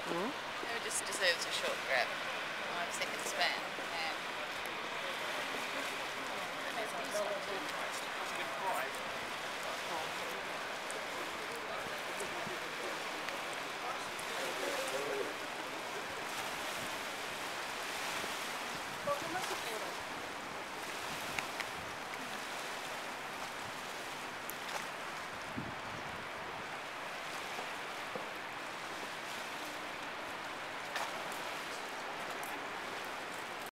Mm. Maybe just deserves a short grab. 5 seconds span.